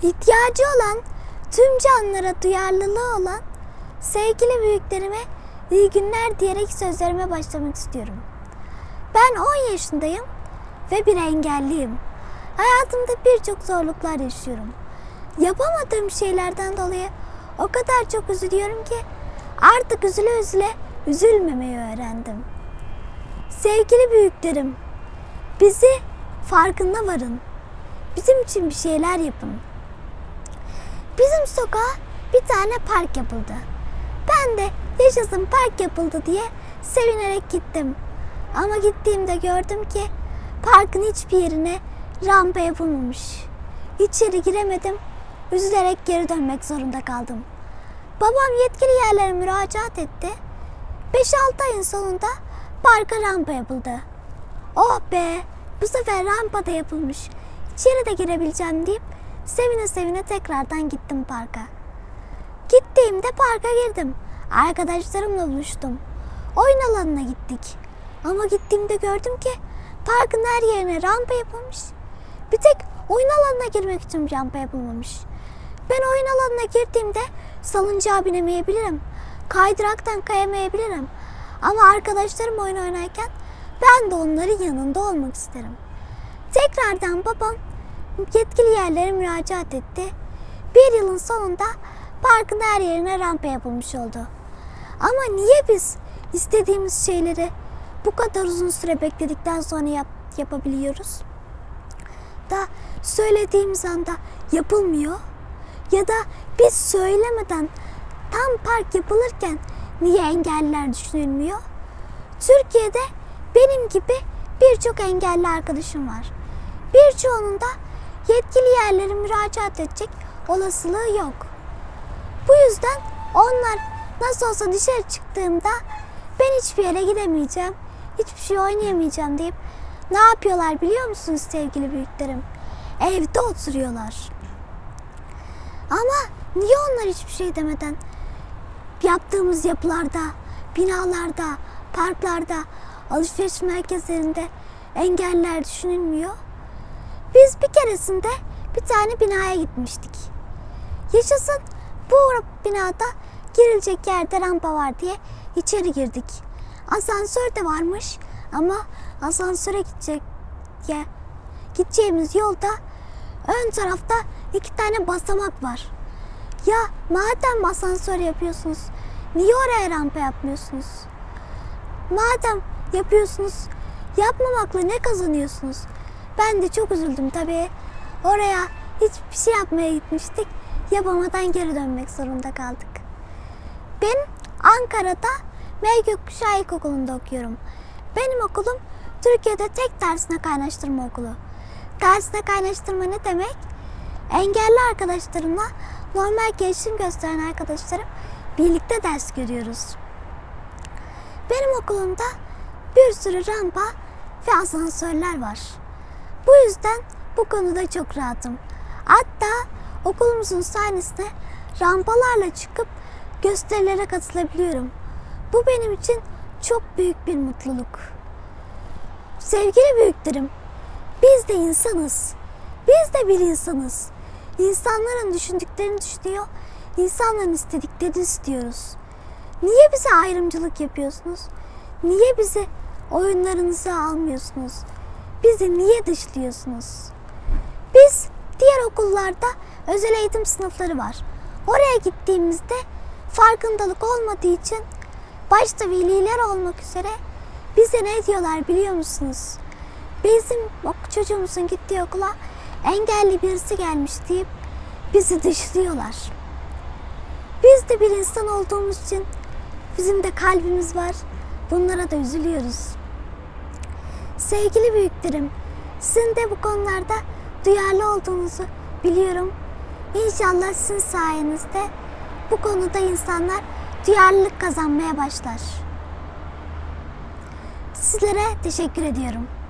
İhtiyacı olan tüm canlılara duyarlılığı olan sevgili büyüklerime iyi günler diyerek sözlerime başlamak istiyorum. Ben 10 yaşındayım ve bir engelliyim. Hayatımda birçok zorluklar yaşıyorum. Yapamadığım şeylerden dolayı o kadar çok üzülüyorum ki artık üzüle üzüle üzülmemeyi öğrendim. Sevgili büyüklerim, bizi farkında varın. Bizim için bir şeyler yapın. Bizim sokağa bir tane park yapıldı. Ben de yaşasın park yapıldı diye sevinerek gittim. Ama gittiğimde gördüm ki parkın hiçbir yerine rampa yapılmamış. İçeri giremedim. Üzülerek geri dönmek zorunda kaldım. Babam yetkili yerlere müracaat etti. 5-6 ayın sonunda parka rampa yapıldı. Oh be! Bu sefer rampa da yapılmış. İçeri de girebileceğim deyip sevine sevine tekrardan gittim parka. Gittiğimde parka girdim. Arkadaşlarımla buluştum. Oyun alanına gittik. Ama gittiğimde gördüm ki parkın her yerine rampa yapılmış. Bir tek oyun alanına girmek için rampa yapılmamış. Ben oyun alanına girdiğimde salıncağa binemeyebilirim. Kaydıraktan kayamayabilirim. Ama arkadaşlarım oyun oynarken ben de onların yanında olmak isterim. Tekrardan babam yetkili yerlere müracaat etti. Bir yılın sonunda parkın her yerine rampa yapılmış oldu. Ama niye biz istediğimiz şeyleri bu kadar uzun süre bekledikten sonra yapabiliyoruz? Da söylediğimiz anda yapılmıyor? Ya da biz söylemeden tam park yapılırken niye engelliler düşünülmüyor? Türkiye'de benim gibi birçok engelli arkadaşım var. Birçoğunun da yetkili yerlere müracaat edecek olasılığı yok. Bu yüzden onlar nasıl olsa dışarı çıktığımda ben hiçbir yere gidemeyeceğim, hiçbir şey oynayamayacağım deyip ne yapıyorlar biliyor musunuz sevgili büyüklerim? Evde oturuyorlar. Ama niye onlar hiçbir şey demeden yaptığımız yapılarda, binalarda, parklarda, alışveriş merkezlerinde engeller düşünülmüyor? Biz bir keresinde bir tane binaya gitmiştik. Yaşasın bu binada girilecek yerde rampa var diye içeri girdik. Asansör de varmış ama asansöre gideceğimiz yolda ön tarafta 2 tane basamak var. Ya madem asansör yapıyorsunuz, niye oraya rampa yapmıyorsunuz? Madem yapıyorsunuz, yapmamakla ne kazanıyorsunuz? Ben de çok üzüldüm tabii. Oraya hiçbir şey yapmaya gitmiştik. Yapamadan geri dönmek zorunda kaldık. Ben Ankara'da M. Gökkuşağı İlkokulu'nda okuyorum. Benim okulum Türkiye'de tek tersine kaynaştırma okulu. Tersine kaynaştırma ne demek? Engelli arkadaşlarımla normal gelişim gösteren arkadaşlarım birlikte ders görüyoruz. Benim okulumda bir sürü rampa ve asansörler var. Bu yüzden bu konuda çok rahatım. Hatta okulumuzun sahnesine rampalarla çıkıp gösterilere katılabiliyorum. Bu benim için çok büyük bir mutluluk. Sevgili büyüklerim, biz de insanız. Biz de bir insanız. İnsanların düşündüklerini düşünüyor, insanların istediklerini istiyoruz. Niye bize ayrımcılık yapıyorsunuz? Niye bizi oyunlarınıza almıyorsunuz? Bizi niye dışlıyorsunuz? Biz diğer okullarda özel eğitim sınıfları var. Oraya gittiğimizde farkındalık olmadığı için başta veliler olmak üzere bize ne diyorlar biliyor musunuz? Bizim çocuğumuzun gittiği okula engelli birisi gelmiş deyip bizi dışlıyorlar. Biz de bir insan olduğumuz için bizim de kalbimiz var. Bunlara da üzülüyoruz. Sevgili büyüklerim, sizin de bu konularda duyarlı olduğunuzu biliyorum. İnşallah sizin sayenizde bu konuda insanlar duyarlılık kazanmaya başlar. Sizlere teşekkür ediyorum.